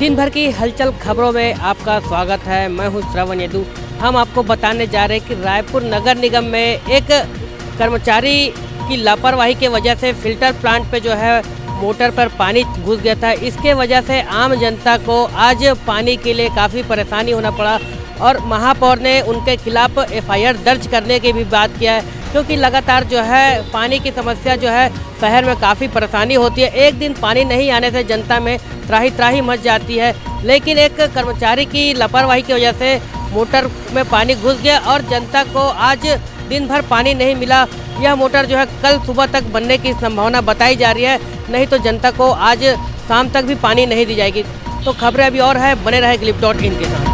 दिन भर की हलचल खबरों में आपका स्वागत है। मैं हूं श्रवण यदु। हम आपको बताने जा रहे हैं कि रायपुर नगर निगम में एक कर्मचारी की लापरवाही की वजह से फिल्टर प्लांट पे जो है मोटर पर पानी घुस गया था। इसके वजह से आम जनता को आज पानी के लिए काफ़ी परेशानी होना पड़ा और महापौर ने उनके खिलाफ एफआईआर दर्ज करने की भी बात किया है, क्योंकि लगातार जो है पानी की समस्या जो है शहर में काफ़ी परेशानी होती है। एक दिन पानी नहीं आने से जनता में त्राही त्राही मच जाती है, लेकिन एक कर्मचारी की लापरवाही की वजह से मोटर में पानी घुस गया और जनता को आज दिन भर पानी नहीं मिला। यह मोटर जो है कल सुबह तक बनने की संभावना बताई जा रही है, नहीं तो जनता को आज शाम तक भी पानी नहीं दी जाएगी। तो खबरें अभी और है, बने रहे ग्लिप.इन के साथ।